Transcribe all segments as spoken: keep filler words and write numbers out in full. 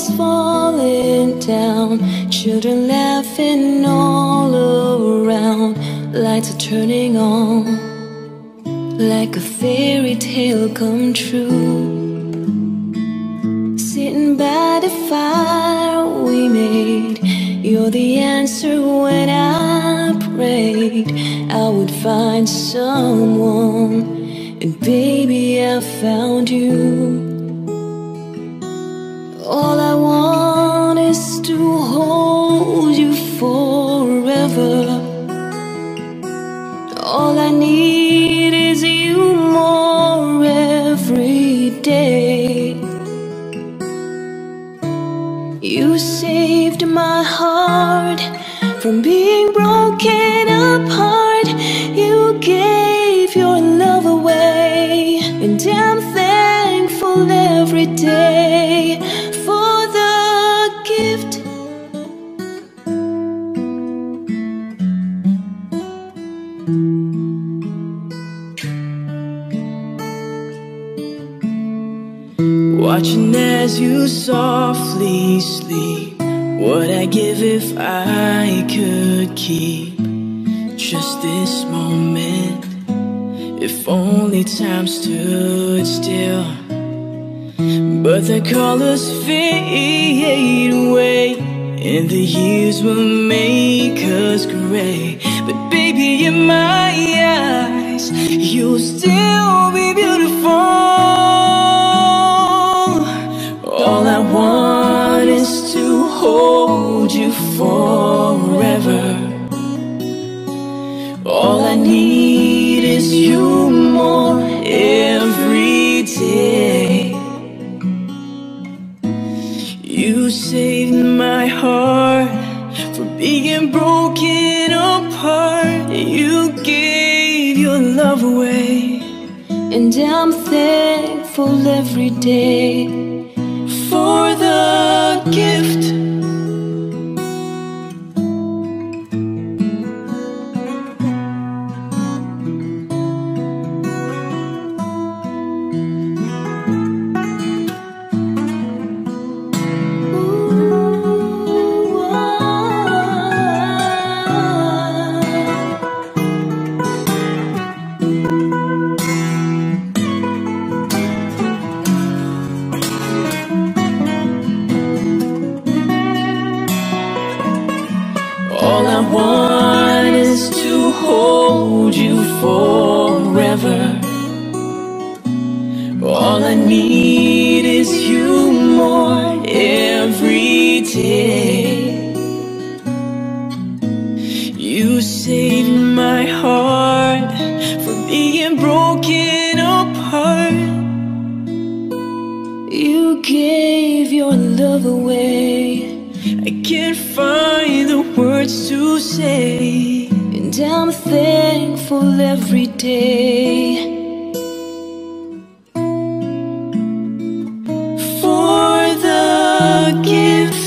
falling down, children laughing all around. Lights are turning on, like a fairy tale come true. Sitting by the fire we made, you're the answer when I prayed I would find someone, and baby I found you. All I want is to hold you forever. All I need is you more every day. You saved my heart from being broken apart. You gave your love away, and I'm thankful every day for the gift. Watching as you softly sleep, what I'd give if I could keep just this moment. If only time stood still, but the colors fade away, and the years will make us gray. But baby, in my eyes, you'll still be beautiful. All I want is to hold you forever. All I need is you more every day. You saved my heart from being broken apart. You gave your love away, and I'm thankful every day for the gift. All I want is to hold you forever. All I need is you more every day. You saved my heart from being broken apart. You gave your love away. I can't find the words to say, and I'm thankful every day for the gift.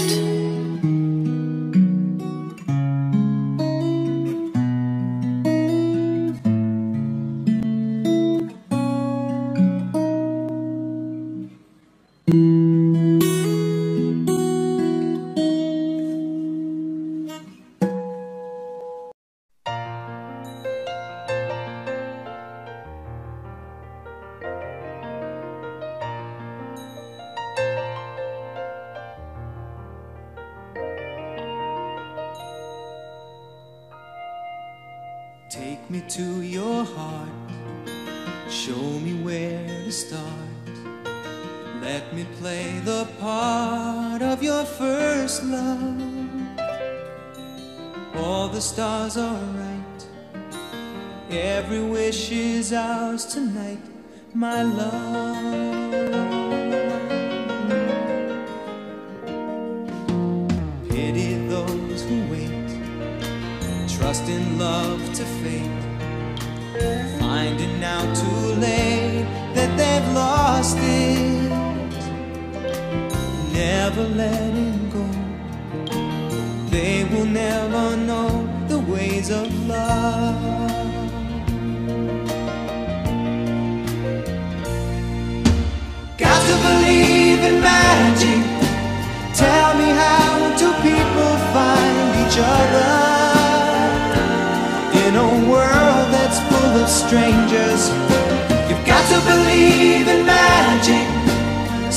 Take me to your heart, show me where to start. Let me play the part of your first love. All the stars are right, every wish is ours tonight, my love. Pity those who wait, trust in love to fate, finding out too late that they've lost it. Never letting go, they will never know the ways of love. Got to believe in magic,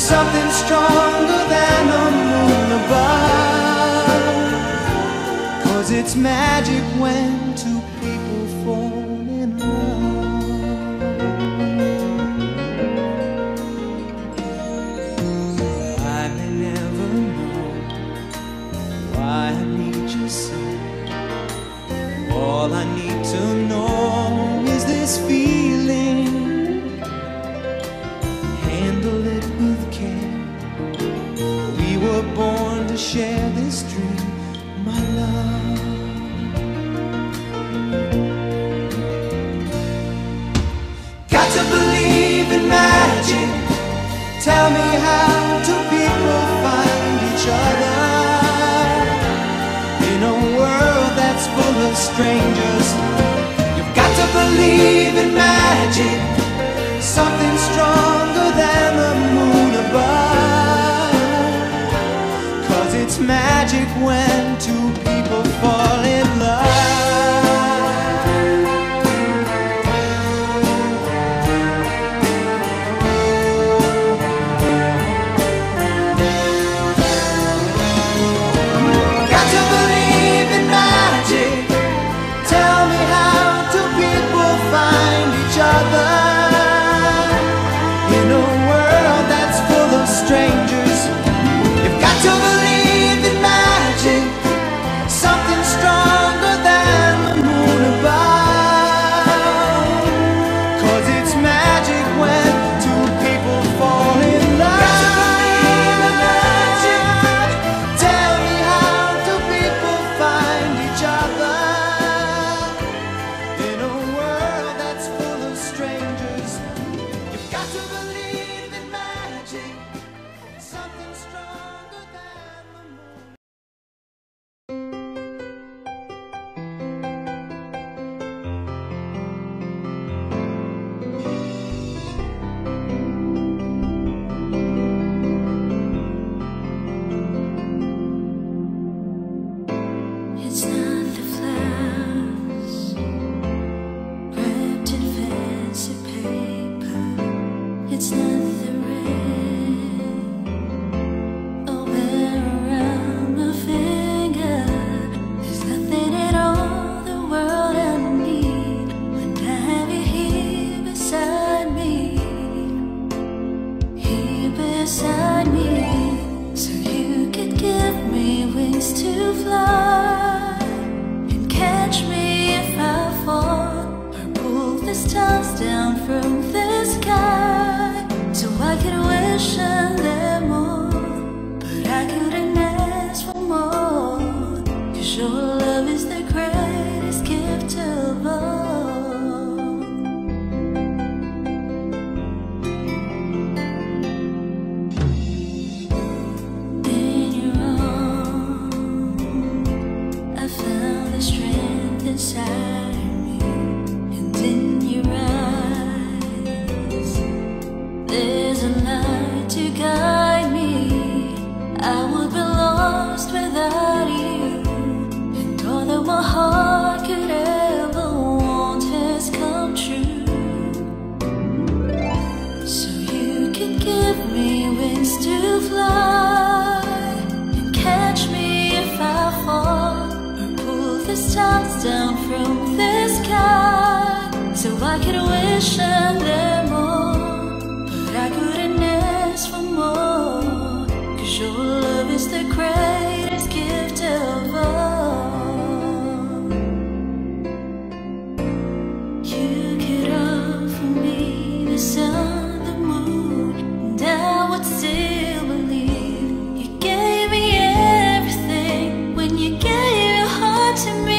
something stronger than the moon above. 'Cause it's magic when two people fall in love. I may never know why I need you so. All I need to know is this feeling. Handle it with care. We were born to share this dream, my love. Got to believe in magic. Tell me, how do people find each other in a world that's full of strangers? You've got to believe in magic, something stronger than the moon above. 'Cause it's magic when two people fall in love. Got to believe in magic. Tell me, how do people find each other in a world that's full of strangers? You've got to believe in magic, something stronger than the moon above. 'Cause it's magic when two people fall in love. Tell me, how do people find each other in a world that's full of strangers? You've got to believe in magic, something stronger than the moon. It's not the flowers wrapped in fancy paper. It's not the ring I'll wear around my finger. There's nothing in all the world I need when I have you here beside me, here beside me. So you could give me wings to fly and catch me if I fall, or pull the stars down from the sky, so I could wish a little more, but I couldn't ask for more. 'Cause your love is the greatest gift of all. In your arms I found the strength inside me, and in your eyes there's a light to guide me. I would be lost without you, and all that my heart could ever want has come true. So you can give me wings to fly and catch me if I fall, or pull the stars down from the sky, so I could wish a little more, but I couldn't ask for more. 'Cause your love is the greatest gift of all. You could offer me the sun, the moon, and I would still believe. You gave me everything when you gave your heart to me.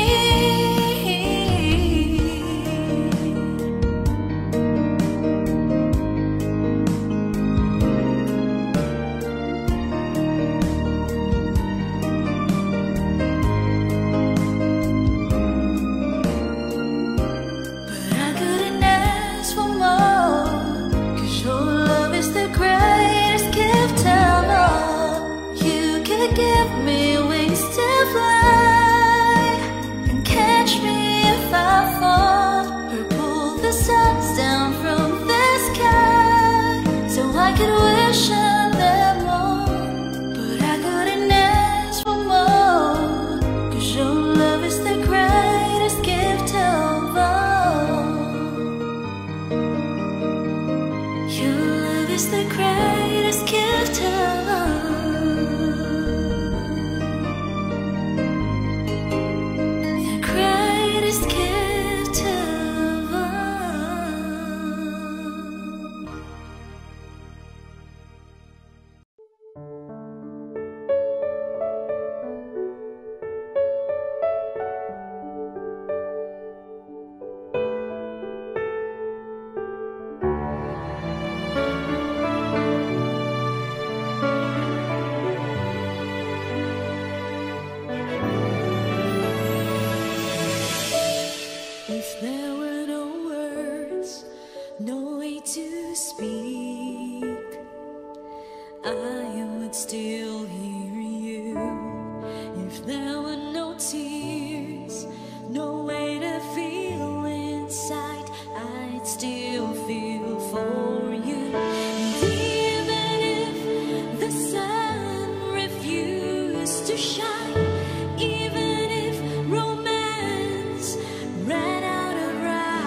I would still hear you. If there were no tears, no way to feel inside, I'd still feel for you. And even if the sun refused to shine, even if romance ran out of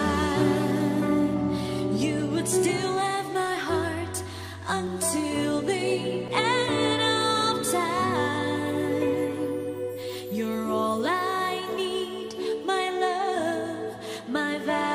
rhyme, you would still have my heart until the end of time. You're all I need, my love, my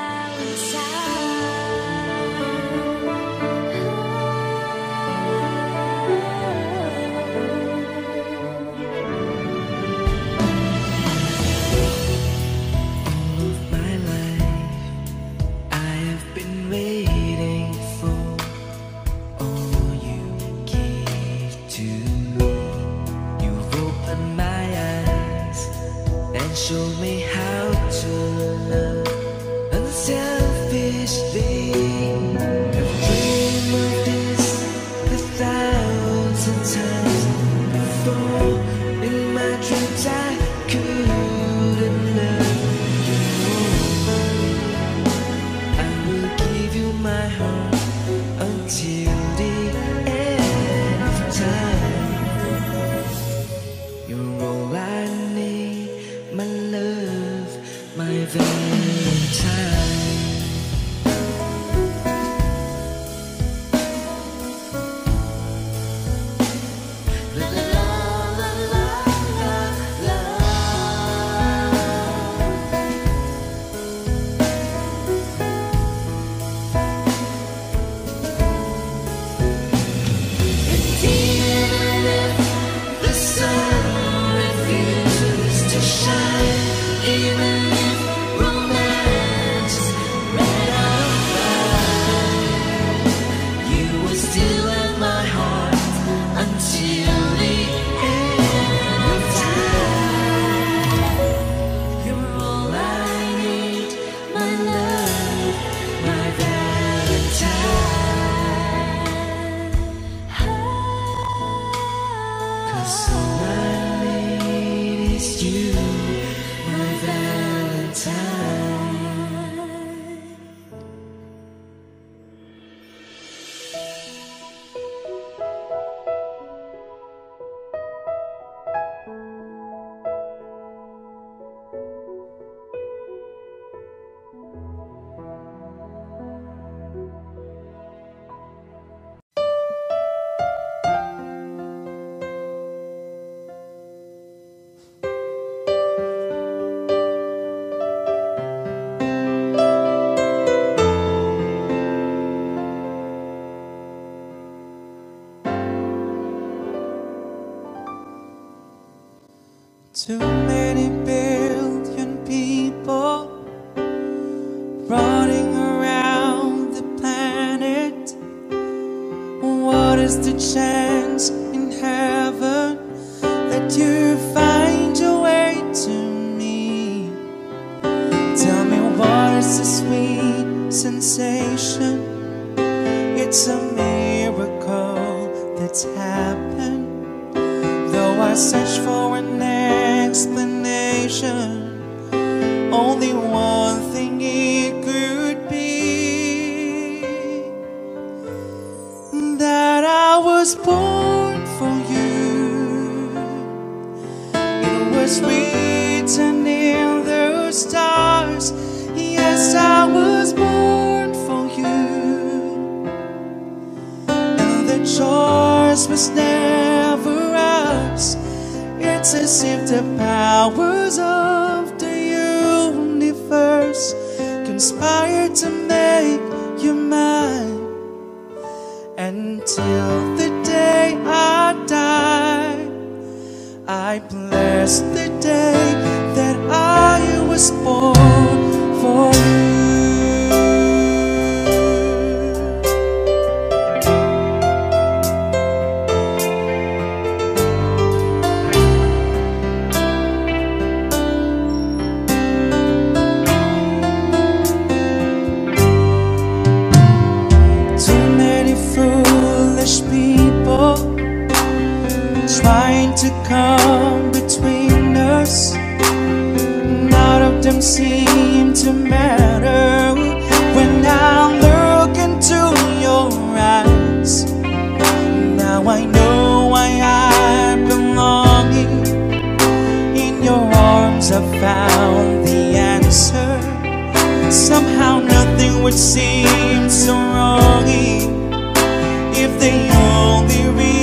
show me how to love unselfishly. I've dreamed of this a thousand times before. In my dreams I couldn't love you more. I will give you my heart until the end of time. You're all I need, my love, my Valentine. La la la la la la la. And even if the sun refuses to shine, even if romance ran out of time, you will still have my heart until the end of time. You're all I need, my love, my Valentine. 'Cause all I need is you, my Valentine. Too many billion people running around the planet. What is the chance in heaven that you find your way to me? Tell me, what is the sweet sensation? It's a miracle that's happened. Though I search for an explanation, only one thing it could be: that I was born for you. It was written in the stars. Yes, I was born for you. And the choice was never ours. It's as if the powers of the universe conspired to make you mine. Until the day I die, I bless the day that I was born for you. People trying to come between us. None of them seem to matter when I look into your eyes. Now I know why I'm belonging. In your arms I found the answer. Somehow nothing would seem so wrong if they only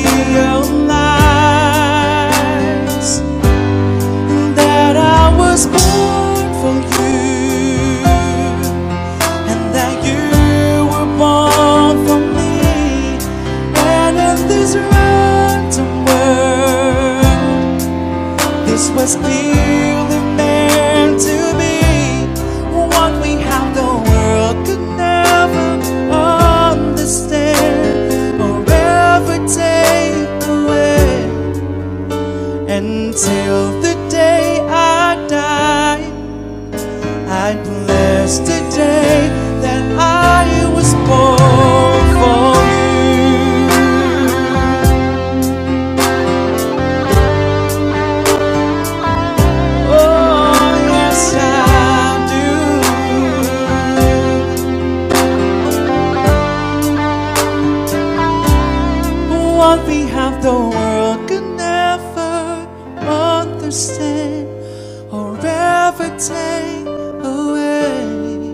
realize that I was born for you, and that you were born for me. And in this random world, this was clearly meant to be. What we have, the world could never understand or ever take away. Until the day I die, I bless the day that I was born for you. Oh, yes, I do. What we have, the world could never understand or ever take away.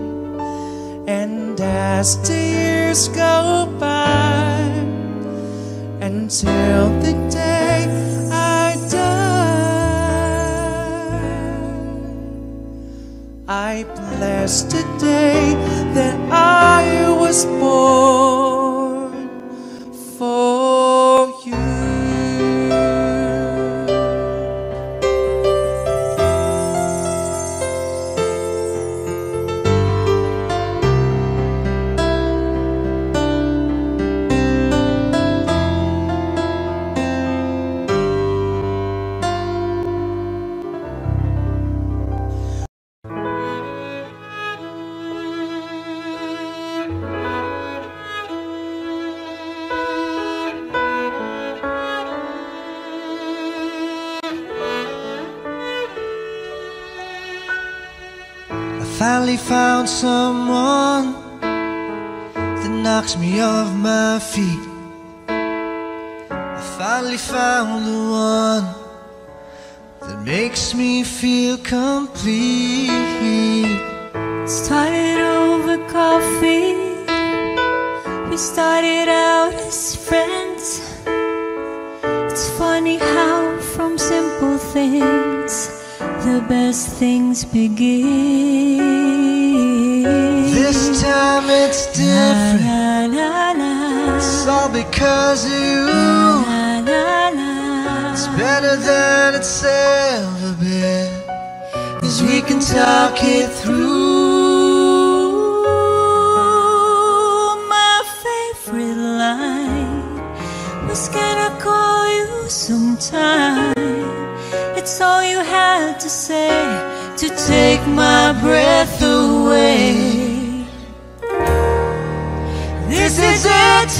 And as the years go by, until the day I die, I bless the day that I was born for you. Finally found someone that knocks me off my feet. I finally found the one that makes me feel complete. Started over coffee. We started out as friends. It's funny how from simple things the best things begin. This time it's different. La, la, la, It's all because of you. la, la, la. It's better than it's ever been, 'cause we can talk it through. My favorite line was, can I call you sometime? It's all you had to say to take my breath away. This is it.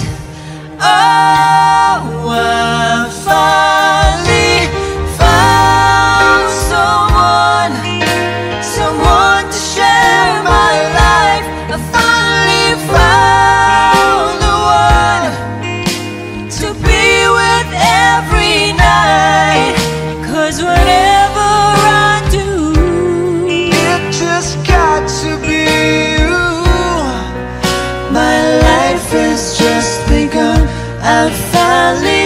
Oh, I finally found someone, someone to share my life. I finally found the one to be with every night. 'Cause whatever I do, It just got to be you. my life has just begun. I finally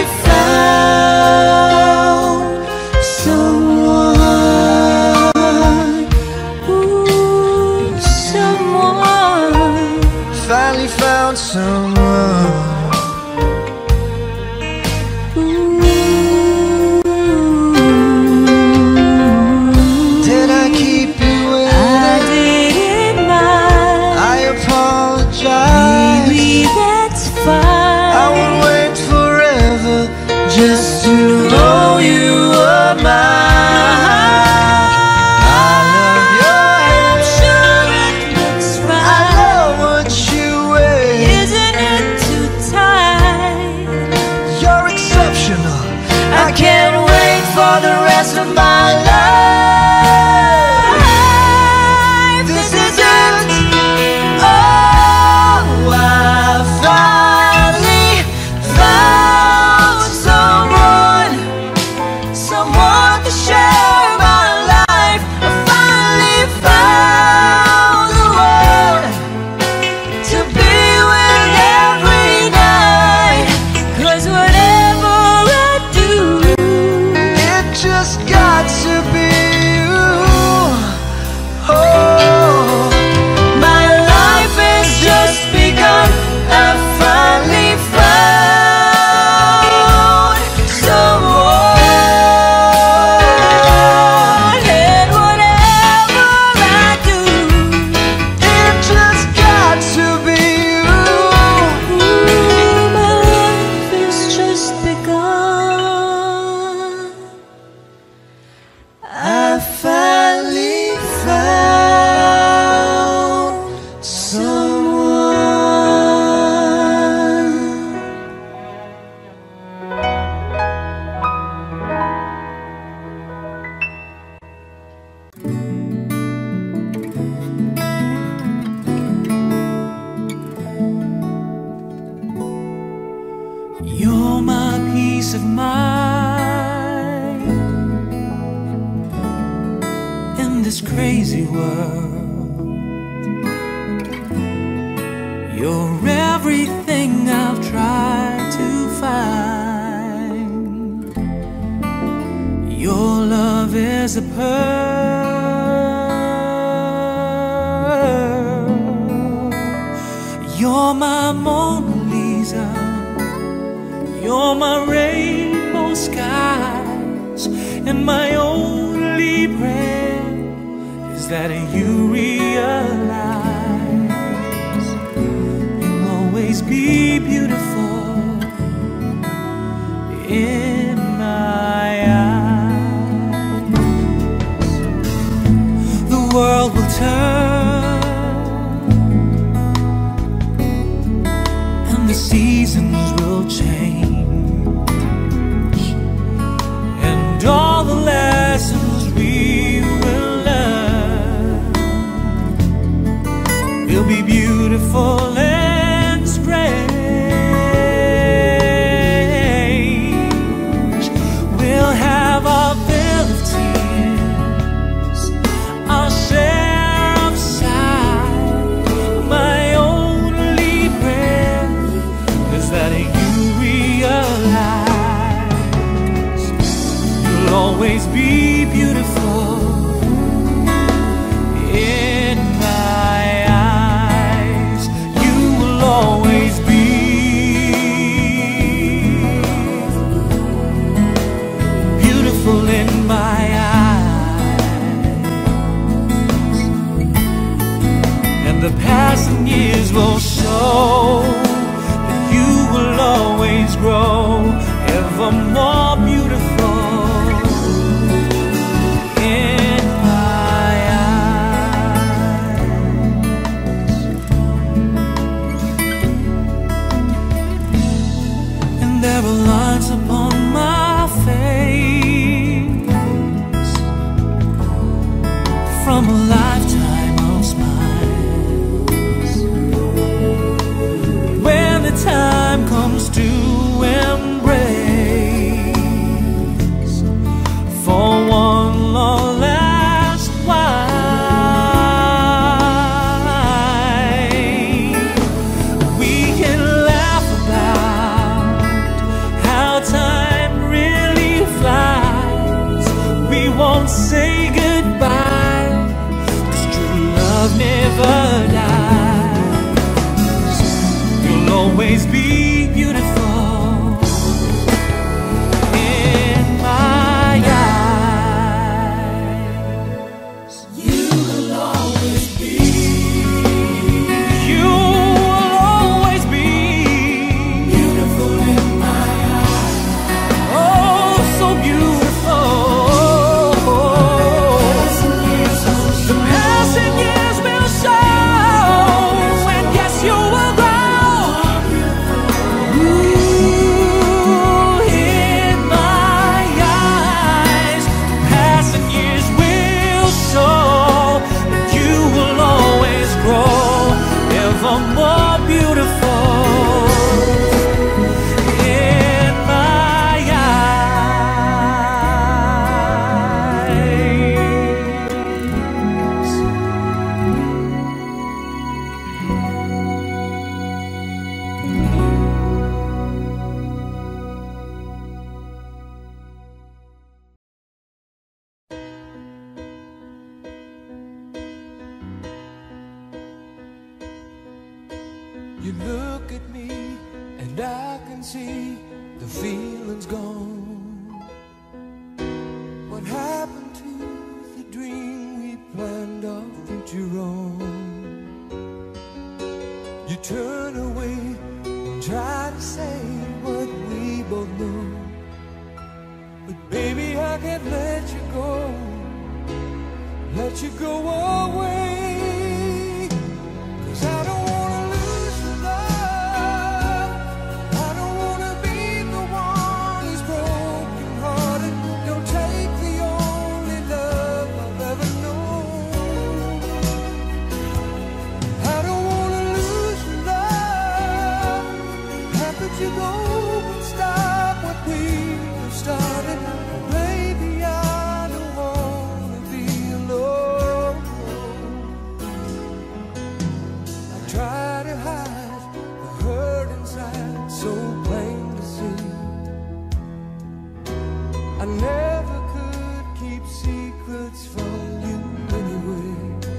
found someone. Ooh, someone. Finally found someone. Ooh. this crazy world. You're everything I've tried to find. Your love is a pearl. You're my Mona Lisa. You're my rainbow skies. And my only prayer is that you realize you'll always be beautiful in my eyes. The world will turn and the seasons will change, and all the lessons we will learn will be beautiful and strange. We'll have our fill of tears, our share of sighs. My only prayer is that you realize you'll always be beautiful in my eyes. You will always be beautiful in my eyes. And the passing years will show that you will always grow ever more beautiful in my eyes. And there are lines upon my face from a lifetime of smiles. When the time comes to embrace for one long last while, we can laugh about how time really flies. We won't say goodbye, 'cause true love never dies. You'll always be beautiful in my eyes. You will always be. You will always be beautiful in my eyes. Oh, so beautiful. The passing years will show, and yes, you will grow. Ooh, in my eyes. The passing years will show that you will always grow ever more beautiful in my eyes. You look at me and I can see the feeling's gone. What happened to the dream we planned our future on? You turn away and try to say what we both know, but baby, I can't let you go, let you go away. 'Cause I don't wanna lose your love. I don't wanna be the one who's broken hearted. Don't take the only love I've ever known. I don't wanna lose your love. How could you go and stop what we have started? Baby, I don't wanna be alone. I never could keep secrets from you anyway.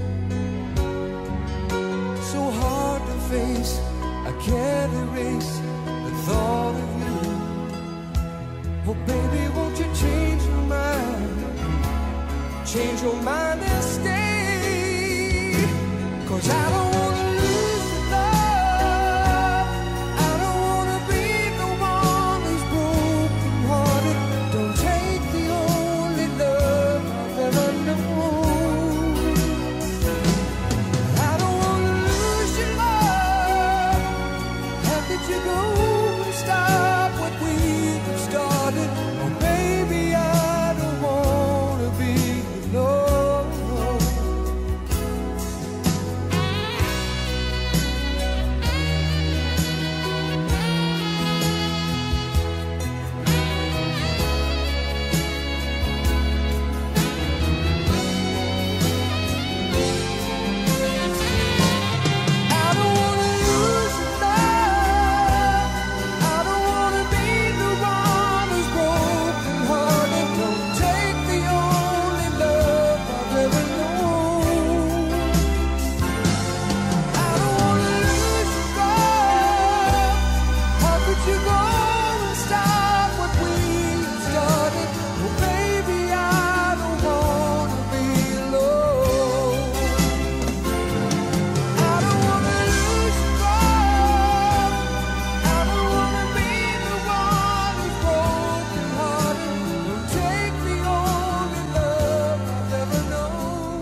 So hard to face, I can't erase the thought of you. Oh baby, won't you change your mind? Change your mind and stay. Cause I don't wanna lose the love. I don't wanna be the one who's broken hearted. Don't take the only love I've ever known. I don't wanna lose your love. How could you go and stop what we've started? Oh baby, I don't wanna be alone. I don't wanna lose your love. I don't wanna be the one who's broken hearted. Don't take the only love I've ever known. I don't wanna lose your love. How could you go and stop what we started? Oh baby, I don't wanna be alone. I don't wanna lose your love. I don't wanna be the one who's broken hearted. Don't take the only love I've ever known.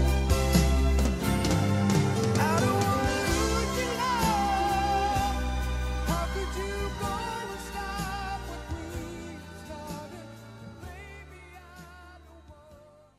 I don't wanna lose your love. How could you go and stop what we started? Baby, I don't wanna.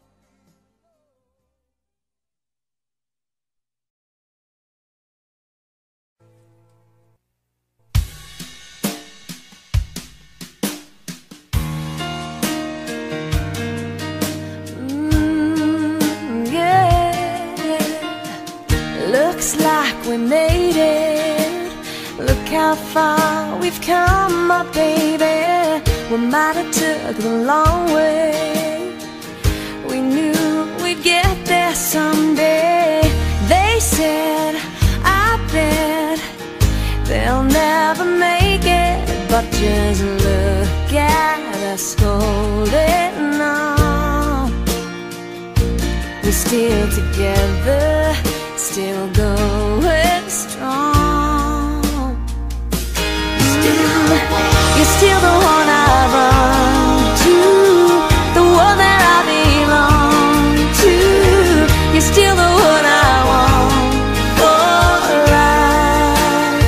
Mm, yeah. Looks like we made it. Look how far we've come, my baby. We might have took the long way. We knew we'd get there someday. They said, I bet they'll never make it. But just look at us holding on. We're still together, still going strong. Still, you're still the one I run to, the one that I belong to. You're still the one I want for life.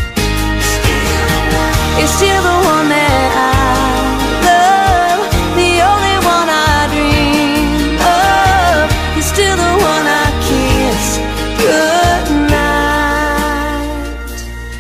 You're still the one that I love, the only one I dream of. You're still the one I kiss goodnight.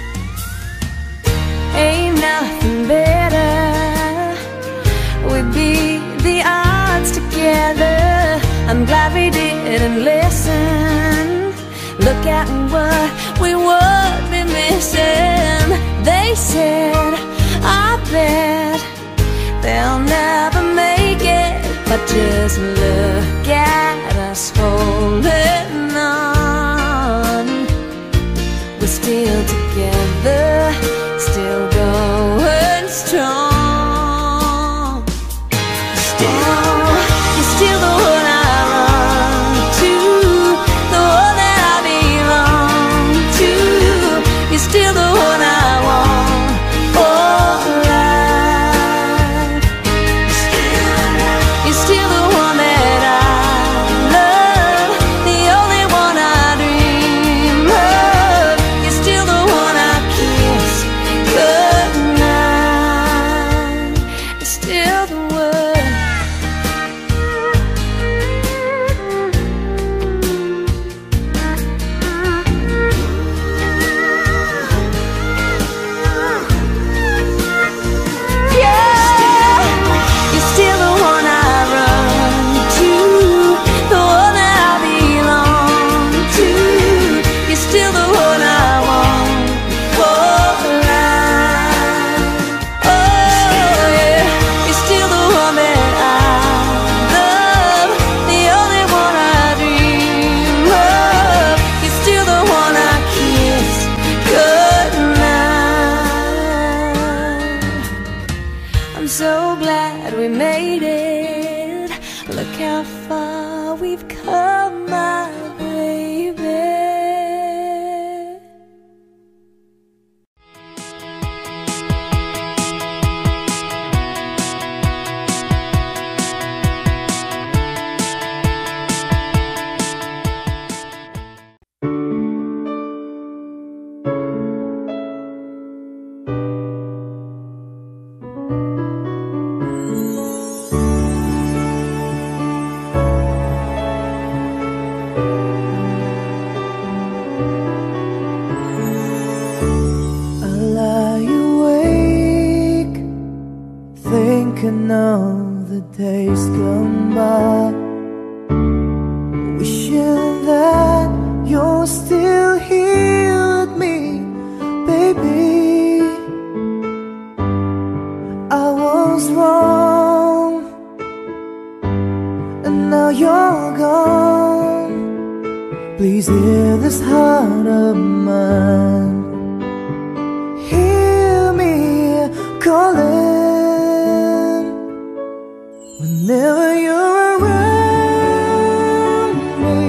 Ain't nothing better. We'd be the odds together. I'm glad we didn't listen. Look at what we would be missing. They said, I bet they'll never make it. But just look at us holding on. We're still together, still going strong. Still, you're still the one I run to, the one that I belong to. You're still the one I want for life. You're still the one that I love, the only one I dream of. You're still the one I kiss goodnight. You're still the one. Oh, so glad we made it. Look how far we've come, my baby. Thinking of the days gone by, wishing that you're still here with me, baby. I was wrong, and now you're gone. Please hear this heart of mine. Hear me calling. Whenever you're around me,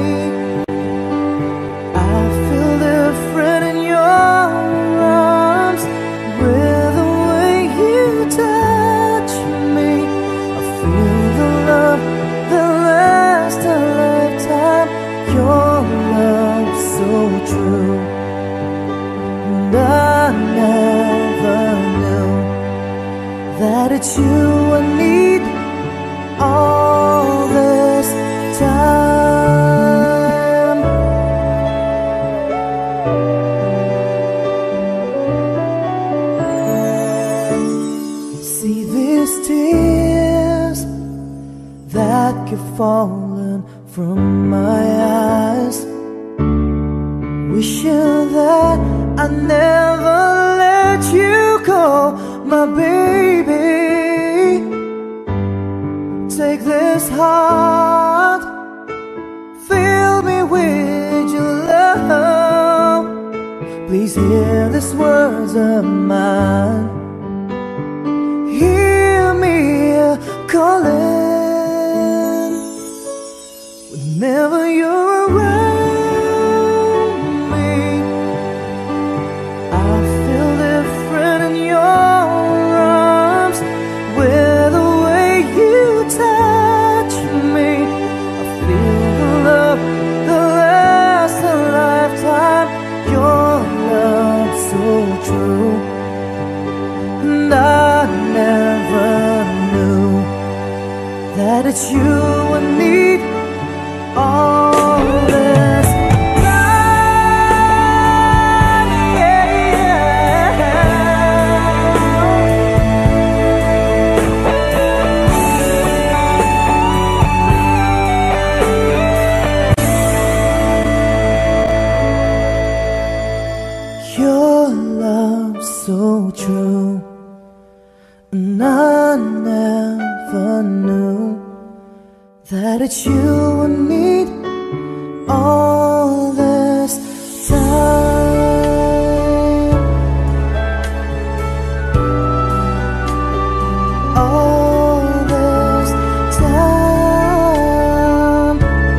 I feel different in your arms. With the way you touch me, I feel the love that lasts a lifetime. Your love so true, and I never knew that it's you I need all this time. See these tears that keep falling from my eyes, wishing that I never let you go, my baby. Take this heart, fill me with your love. Please hear these words of mine. Hear me calling. Whenever you're around me, I feel different in your arms. With the way you touch me, I feel the love that lasts a lifetime. Your love so true, and I never knew that it's you I need all this time. Yeah. Your love so true, and I never knew that it's you I need all this time. All this time.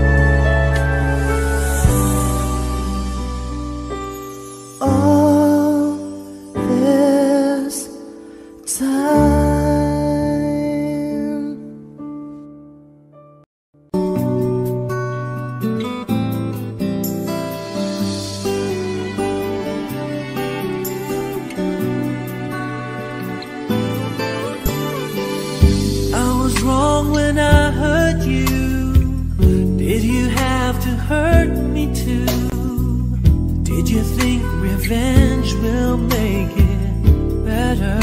All this time. Wrong when I hurt you. Did you have to hurt me too? Did you think revenge will make it better?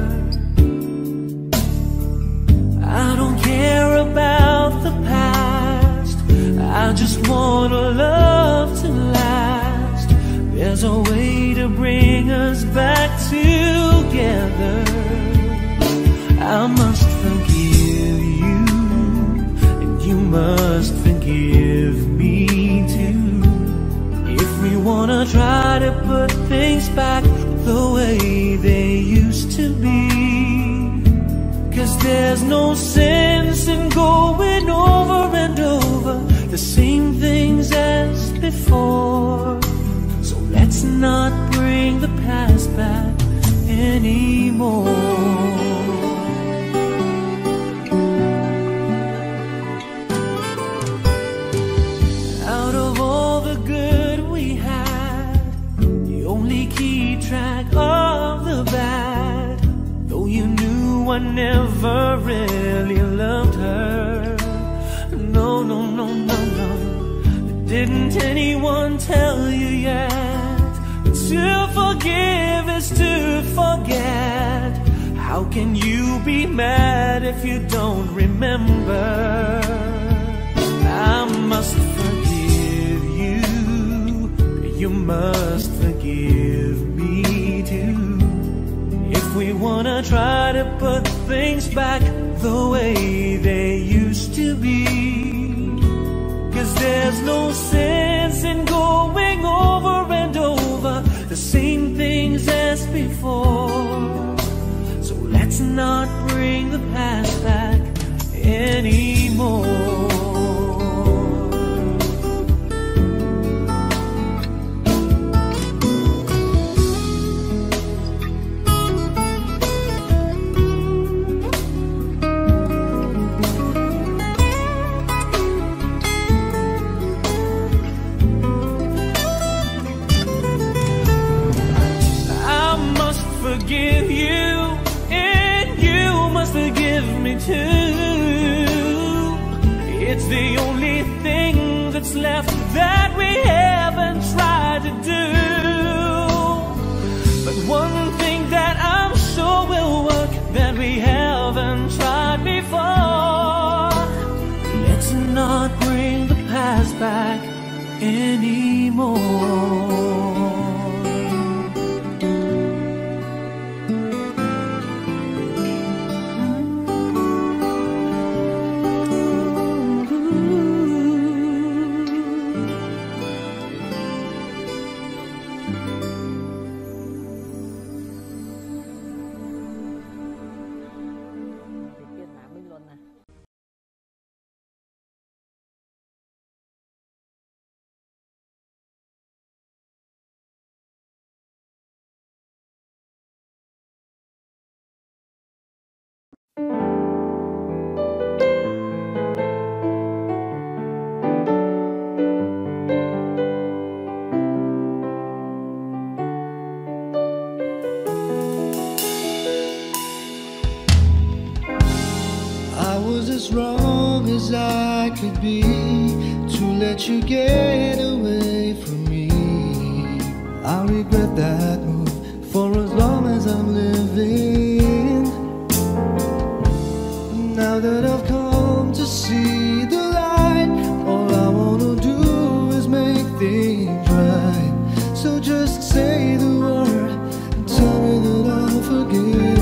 I don't care about the past, I just want a love to last. There's a way to bring us back together. I must forgive you, and you must forgive me too. If we wanna try to put things back the way they used to be. 'Cause there's no sense in going over and over the same things as before. So let's not bring the past back anymore. Out of all the good we had, you only keep track of the bad. Though you knew I never really loved her. No, no, no, no, no. Didn't anyone tell you yet? To forgive is to forget. How can you be mad if you don't remember? I must forgive you. You must forgive me too. If we wanna try to put things back the way they used to be. 'Cause there's no sense in going over and over the same things as before. So let's not bring the past back anymore. Forgive you, and you must forgive me too. It's the only thing that's left that we haven't tried to do. But one thing that I'm sure will work that we haven't tried before. Let's not bring the past back anymore. As wrong as I could be to let you get away from me. I'll regret that move for as long as I'm living. Now that I've come to see the light, all I wanna do is make things right. So just say the word and tell me that I'll forgive.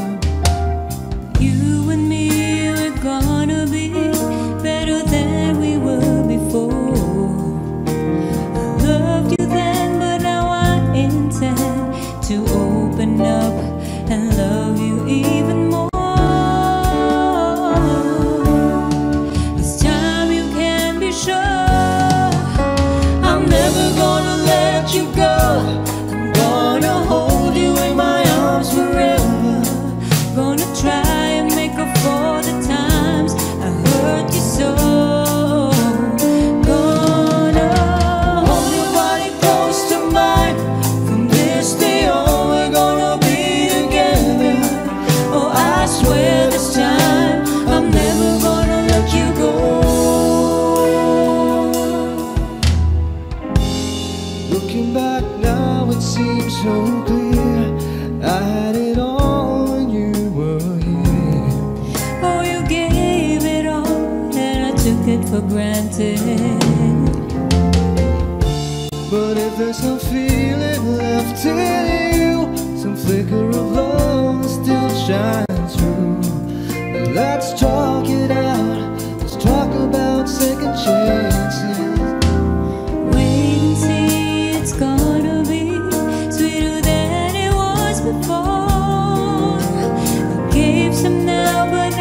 Gonna be better than we were before. I loved you then, but now I intend to open up and love you even more. This time you can be sure I'm never gonna let you go. I'm gonna hold you in my arms forever. Gonna try and make up for the times I hurt you so. Gonna hold your body close to mine. From this day on we're gonna be together. Oh, I swear this time I'm never gonna let you go. Looking back now it seems so clear. I had it all when you were here. Oh, you gave it all and I took it for granted. But if there's some feeling left in you, some flicker of love that still shines through, let's talk it out. Let's talk about second chances. Wait and see, it's gonna be sweeter than it was before. I gave some now, but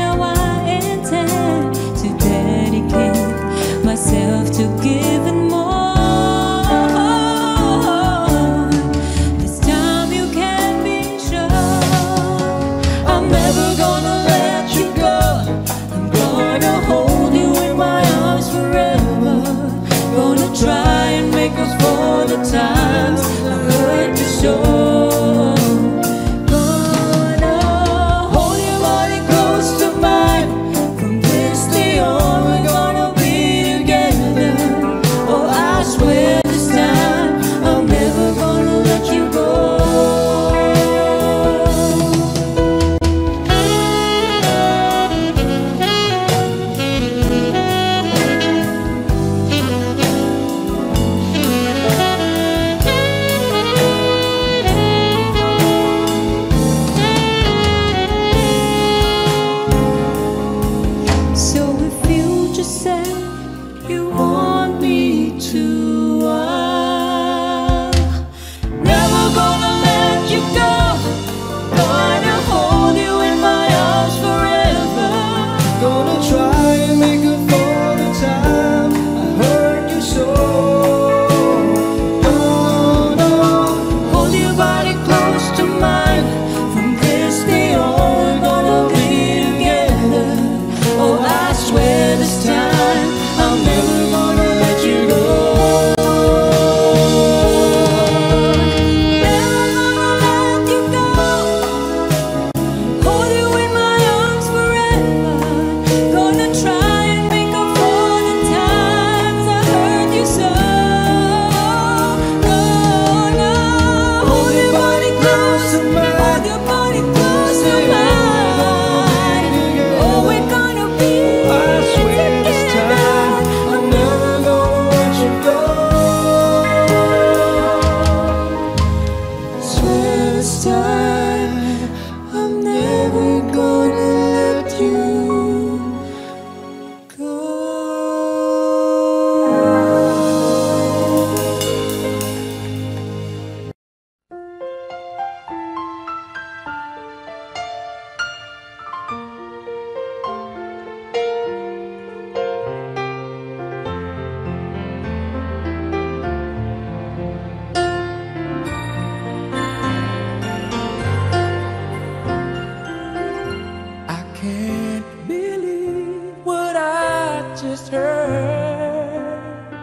just her.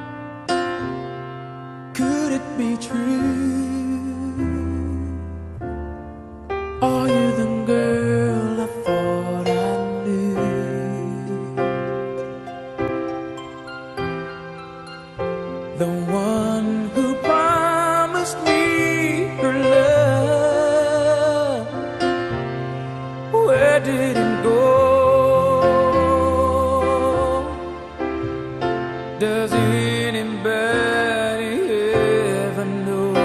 Could it be true? Are you the girl I thought I knew? The one who promised me her love. Where did it go? Does anybody ever know?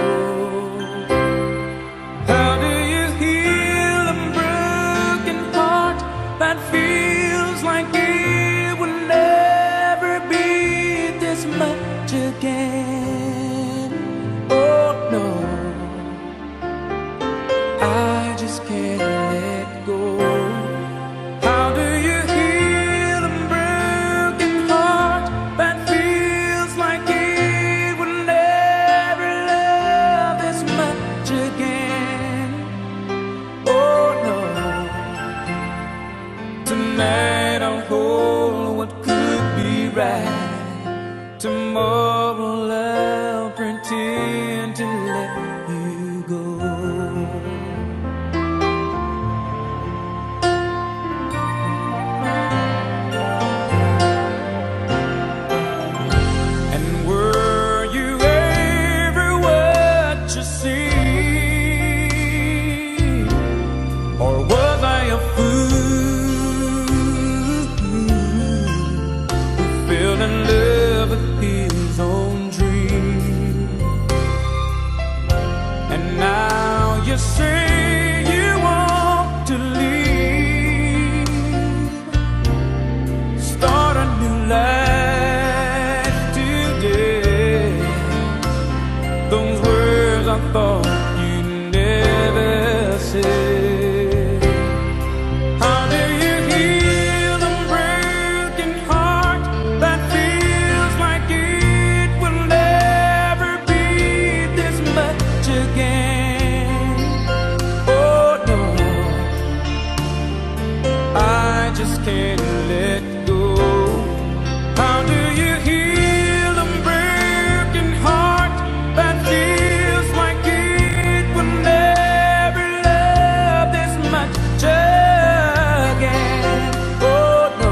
How do you heal a broken heart that feels like it will never be this much again? Oh no, I just can't let go. How do you heal a broken heart that feels like it will never love this much again? Oh no, tonight I'll hold what could be right. Tomorrow I'll pretend to let you go. And were you ever what you see? Or was I a fool who fell in love with his own dream? And now you say you want to leave, start a new life today. Those words I thought you'd never say. How do you heal a broken heart that feels like it will never be this much again? Oh no, I just can't let go. How do you heal a broken heart that feels like it will never love this much again? Oh no,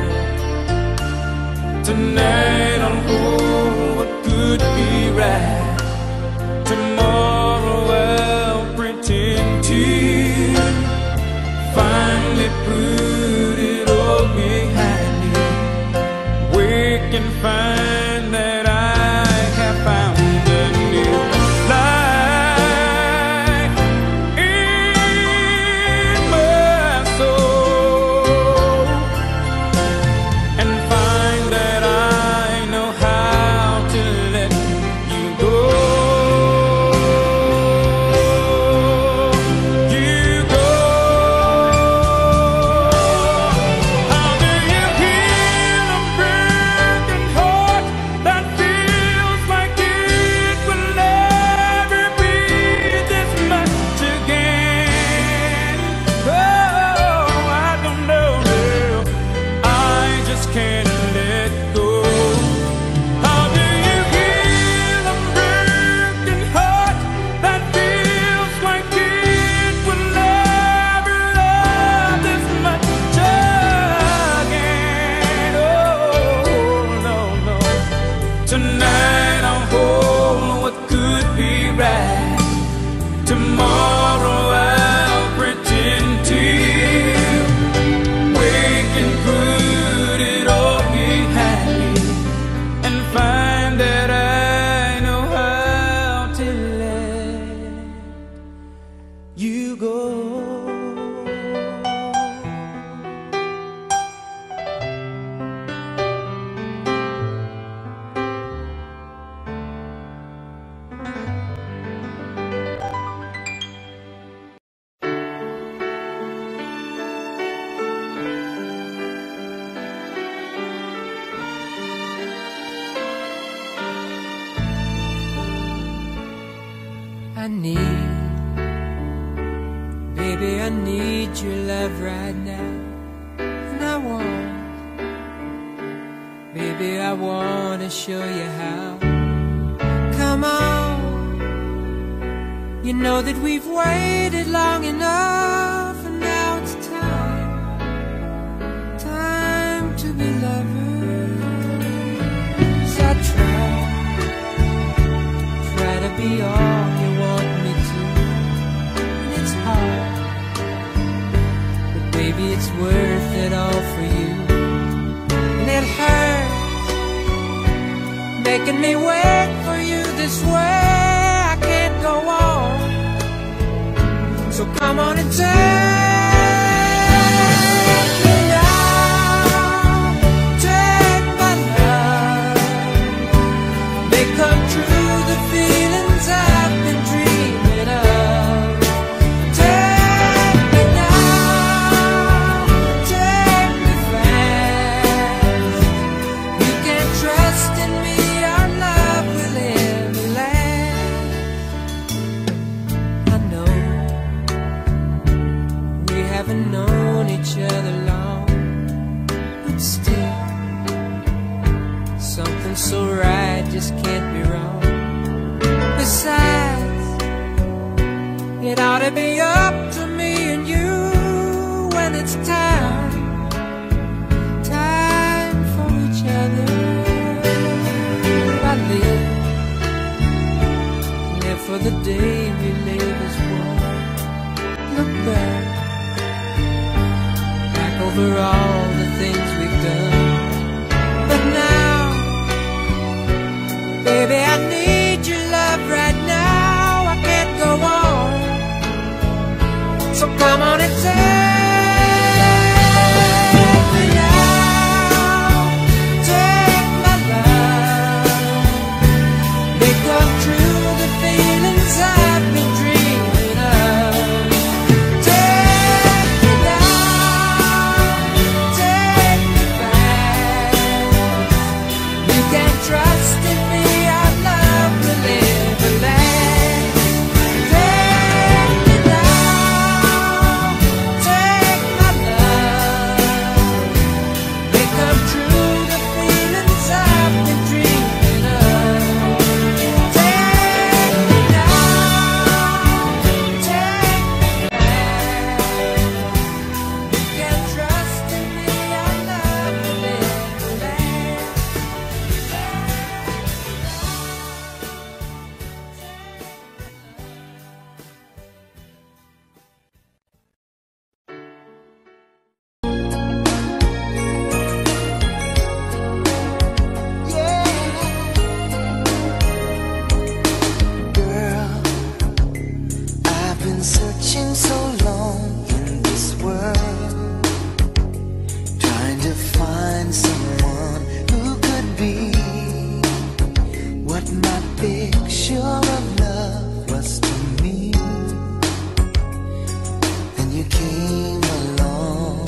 tonight I'll hold what could be right. Tomorrow I'll pretend to finally put it all behind me. We can find that I have found a new life in my soul, and find that I know how to let you go. You go. How do you heal a broken heart that feels like it will never be this much again? Oh, I don't know, girl. I just can't let go. How do you heal a broken heart that feels like it will never love this much again? Oh no, no. Tonight I'll hold what could be right. Tomorrow I'll pretend to. We can put it all behind me and find that I know how to let you go. I need, baby, I need your love right now. And I want want to show you how. Come on, you know that we've waited long enough, and now it's time, time to be lovers. I try, try to be all you want me to, and it's hard, but baby it's worth it all for you. And it hurts, making me wait for you this way. I can't go on, so come on and take me now, take my love, make come true the feelings I've been dreaming of. Take me now, take me fast. You can trust in me, our love will ever last. I know we haven't known each other long, but still, something so right just can't be wrong. Besides, it ought to be up to me and you when it's time, time for each other. I live, live for the day we live as one. Look back, back over all the things we've done. But now, baby, I need your love right now. I can't go on, so come on and take me now, take my love, make come true the feelings I've been dreaming of. Take me now, take me back. You can trust in me, our love will never last. Take me now, take my love, make come true the feelings I've been dreaming of. Take me now, take me back. You can trust in me, our love will never last. Girl, I've been searching so long in this world, trying to find someone who could be what my picture of love was to me. And you came along.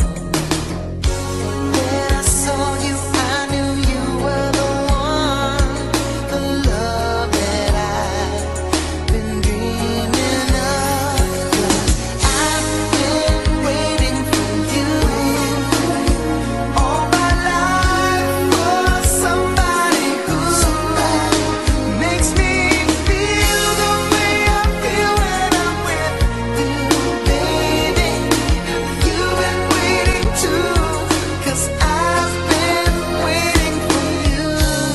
When I saw you, I knew you were the one, the love that I've been dreaming of. 'Cause I've been waiting for you all my life, for somebody who makes me feel the way I feel when I'm with you, baby. You've been waiting too, 'cause I've been waiting for you.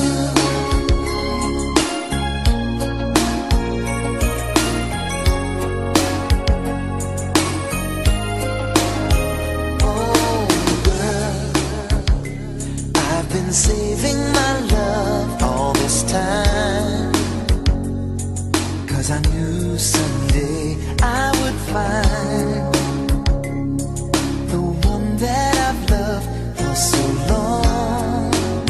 Oh, girl, I've been saving my love all this time, 'cause I knew someday I would find the one that I've loved for so long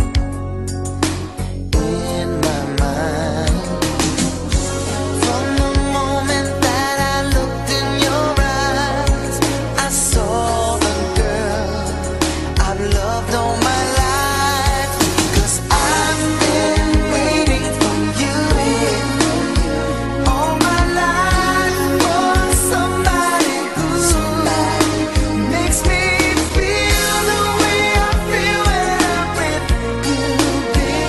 in my mind. From the moment that I looked in your eyes, I saw the girl I've loved all my life. 'Cause I've been waiting for you all my life, for somebody who makes me feel the way I feel when I'm with you, baby.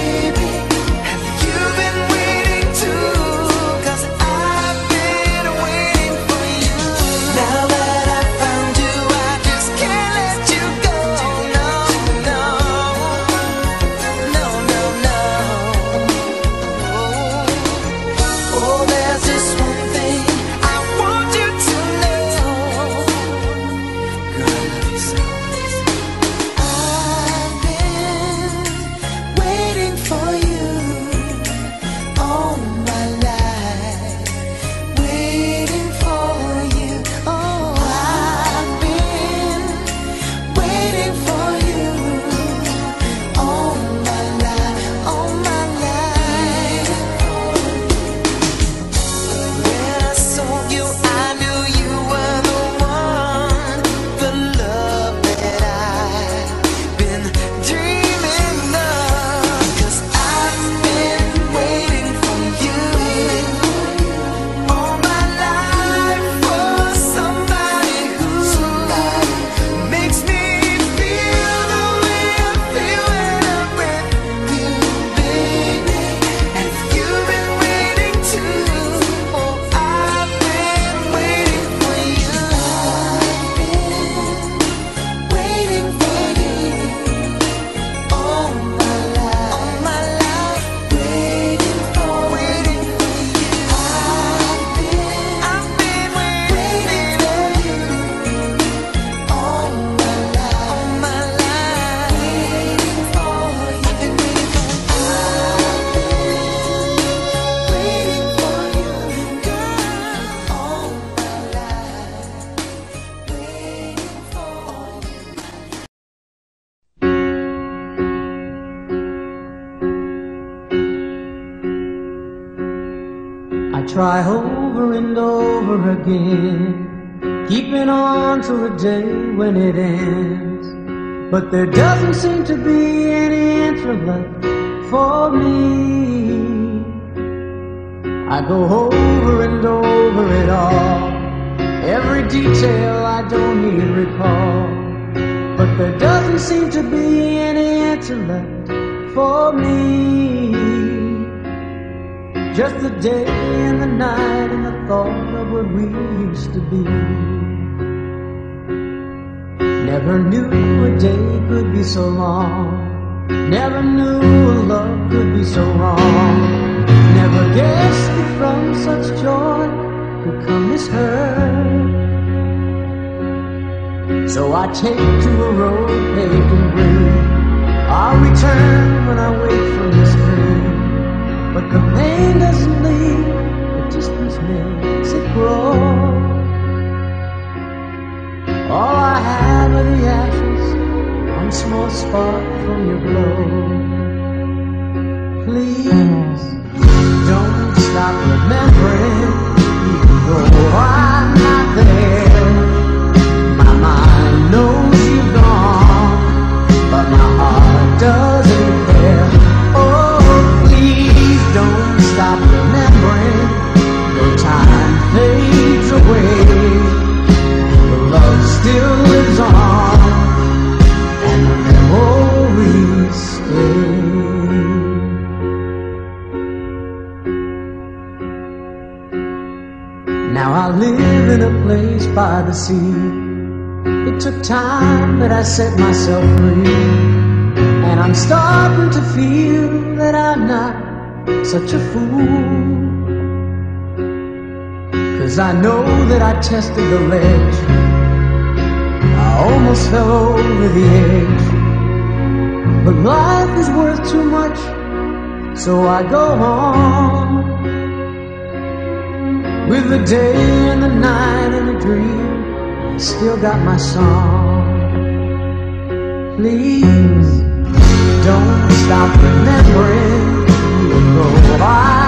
try over and over again, keeping on till the day when it ends. But there doesn't seem to be any answer left for me. I go over and over it all, every detail I don't need recall. But there doesn't seem to be any answer left for me. Just the day and the night and the thought of what we used to be. Never knew a day could be so long, never knew a love could be so wrong. Never guessed that from such joy could come this hurt. So I take to a road paved in green, I'll return when I wake from this dream. But the pain doesn't leave, the distance makes it grow. All I have are the ashes, one small spark from your glow. Please don't stop remembering, even though I'm not there. My mind knows you've gone, but my heart doesn't care. Oh, please don't stop remembering, though time fades away. The love still lives on, and the memories stay. Now I live in a place by the sea. It took time, but I set myself free. And I'm starting to feel that I'm not such a fool. 'Cause I know that I tested the ledge, I almost fell over the edge. But life is worth too much, so I go on. With the day and the night and the dream, I still got my song. Please don't stop remembering, even though I